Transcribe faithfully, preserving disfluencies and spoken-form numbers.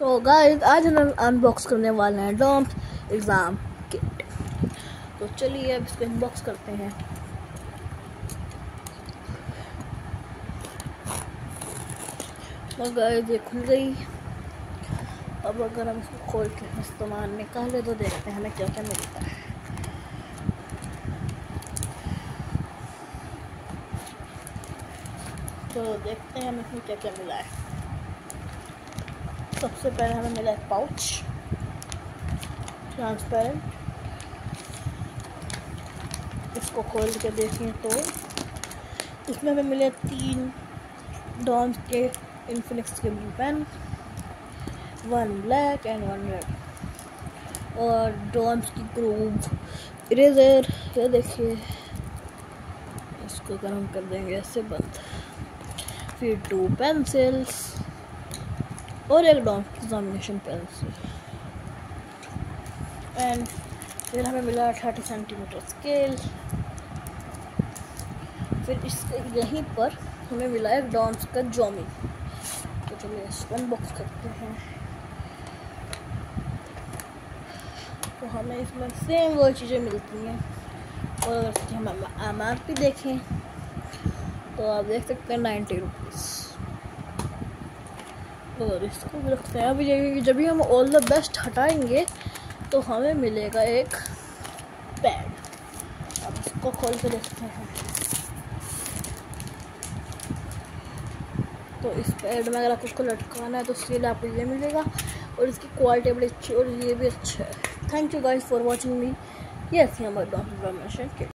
तो गाइस आज हम अनबॉक्स करने वाले हैं डॉम्स एग्ज़ाम किट। तो चलिए अब इसको अनबॉक्स करते हैं। तो गाइस ये खुल गई। अब अगर हम इसको खोल के सामान निकाले तो देखते हैं हमें क्या क्या मिलता है। तो देखते हैं हमें इसमें क्या क्या मिला है। सबसे पहले हमें मिला एक पाउच ट्रांसपेरेंट। इसको खोल के देखें तो इसमें हमें मिले तीन डॉम्स के इन्फिनिक्स के blue pen, one black and one red, और डॉम्स की ग्रूव इरेजर। ये देखिए, इसको गर्म कर देंगे ऐसे बंद। फिर टू पेंसिल्स और एक डॉम्स की एग्जामिनेशन पेंसिल। एंड फिर हमें मिला थर्टी सेंटीमीटर स्केल। फिर इसके यहीं पर हमें मिला एक डॉम्स का जोमी। तो चलिए इसको अनबॉक्स करते हैं। तो हमें इसमें सेम वो चीज़ें मिलती हैं। और अगर इसकी हम एम आर पी देखें तो आप देख सकते हैं नाइन्टी रुपीज़। और इसको भी रखते हैं। अभी देखिए जब भी हम ऑल द बेस्ट हटाएंगे तो हमें मिलेगा एक पैड। अब इसको खोल के देखते हैं। तो इस पैड में अगर आप उसको लटकाना है तो स्टिल आपको ये मिलेगा। और इसकी क्वालिटी बड़ी अच्छी और ये भी अच्छा है। Thank you guys for watching me. ये थी हमारी डॉक्टर